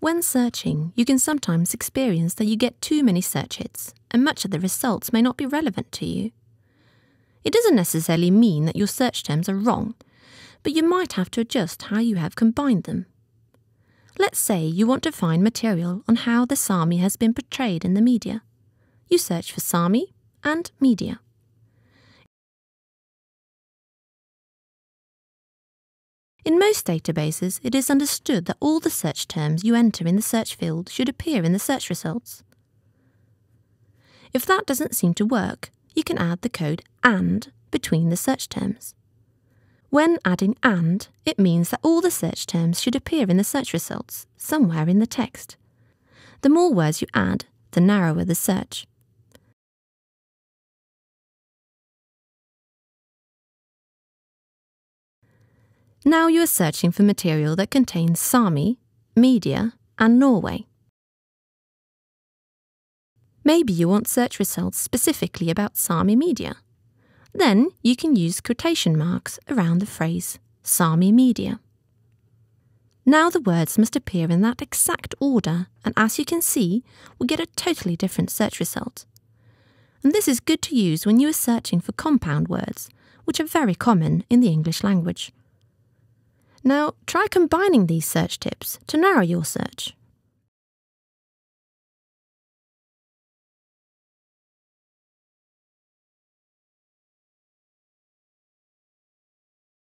When searching, you can sometimes experience that you get too many search hits, and much of the results may not be relevant to you. It doesn't necessarily mean that your search terms are wrong, but you might have to adjust how you have combined them. Let's say you want to find material on how the Sami has been portrayed in the media. You search for Sami and media. In most databases, it is understood that all the search terms you enter in the search field should appear in the search results. If that doesn't seem to work, you can add the code AND between the search terms. When adding AND, it means that all the search terms should appear in the search results, somewhere in the text. The more words you add, the narrower the search. Now you are searching for material that contains Sami, media, and Norway. Maybe you want search results specifically about Sami media. Then you can use quotation marks around the phrase Sami media. Now the words must appear in that exact order, and as you can see, we get a totally different search result. And this is good to use when you are searching for compound words, which are very common in the English language. Now, try combining these search tips to narrow your search.